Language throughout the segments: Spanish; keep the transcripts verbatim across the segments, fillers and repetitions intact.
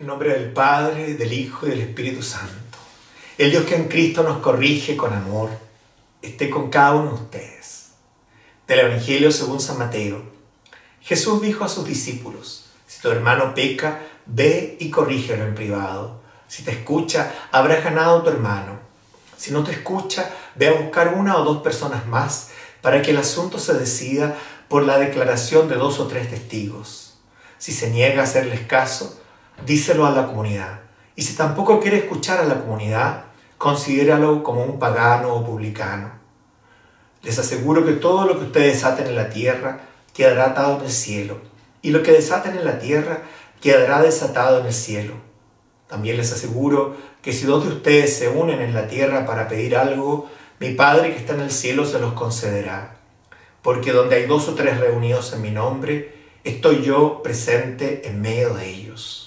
En nombre del Padre, del Hijo y del Espíritu Santo. El Dios que en Cristo nos corrige con amor, esté con cada uno de ustedes. Del Evangelio según San Mateo. Jesús dijo a sus discípulos: si tu hermano peca, ve y corrígelo en privado. Si te escucha, habrás ganado a tu hermano. Si no te escucha, ve a buscar una o dos personas más para que el asunto se decida por la declaración de dos o tres testigos. Si se niega a hacerles caso, díselo a la comunidad. Y si tampoco quiere escuchar a la comunidad, considéralo como un pagano o publicano. Les aseguro que todo lo que ustedes desaten en la tierra quedará atado en el cielo, y lo que desaten en la tierra quedará desatado en el cielo. También les aseguro que si dos de ustedes se unen en la tierra para pedir algo, mi Padre que está en el cielo se los concederá. Porque donde hay dos o tres reunidos en mi nombre, estoy yo presente en medio de ellos.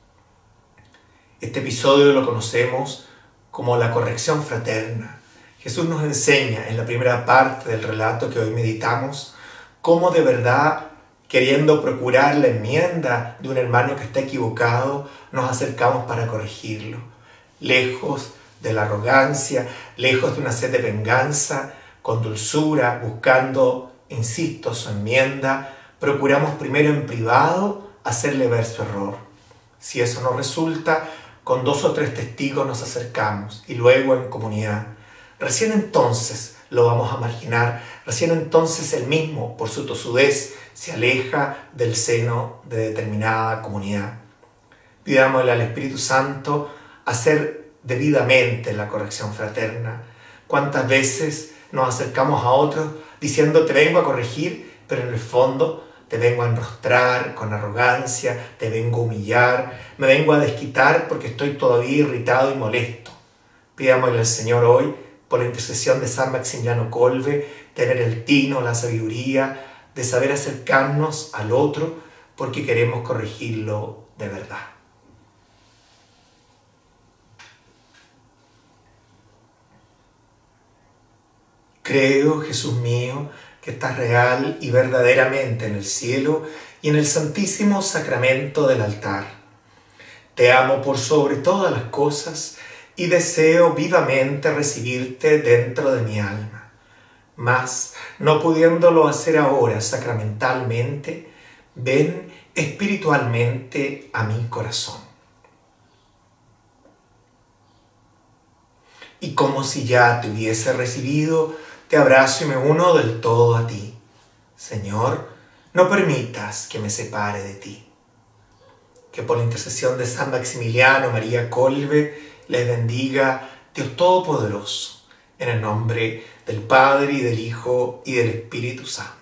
Este episodio lo conocemos como la corrección fraterna. Jesús nos enseña en la primera parte del relato que hoy meditamos cómo de verdad, queriendo procurar la enmienda de un hermano que está equivocado, nos acercamos para corregirlo. Lejos de la arrogancia, lejos de una sed de venganza, con dulzura, buscando, insisto, su enmienda, procuramos primero en privado hacerle ver su error. Si eso no resulta, con dos o tres testigos nos acercamos y luego en comunidad. Recién entonces lo vamos a marginar, recién entonces él mismo, por su tosudez, se aleja del seno de determinada comunidad. Pidámosle al Espíritu Santo hacer debidamente la corrección fraterna. ¿Cuántas veces nos acercamos a otros diciendo te vengo a corregir, pero en el fondo te vengo a enrostrar con arrogancia, te vengo a humillar, me vengo a desquitar porque estoy todavía irritado y molesto? Pidámosle al Señor hoy, por la intercesión de San Maximiliano Kolbe, tener el tino, la sabiduría de saber acercarnos al otro porque queremos corregirlo de verdad. Creo, Jesús mío, que estás real y verdaderamente en el cielo y en el santísimo sacramento del altar. Te amo por sobre todas las cosas y deseo vivamente recibirte dentro de mi alma. Mas, no pudiéndolo hacer ahora sacramentalmente, ven espiritualmente a mi corazón. Y como si ya te hubiese recibido, te abrazo y me uno del todo a ti. Señor, no permitas que me separe de ti. Que por la intercesión de San Maximiliano María Kolbe les bendiga Dios Todopoderoso, en el nombre del Padre, y del Hijo, y del Espíritu Santo.